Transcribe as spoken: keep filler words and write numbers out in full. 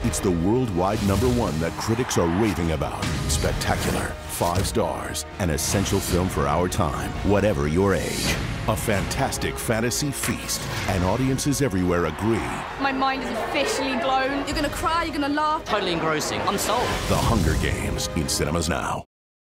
It's the worldwide number one that critics are raving about. Spectacular, five stars, an essential film for our time, whatever your age. A fantastic fantasy feast, and audiences everywhere agree. My mind is officially blown. You're gonna cry, you're gonna laugh. Totally engrossing. I'm sold. The Hunger Games, in cinemas now.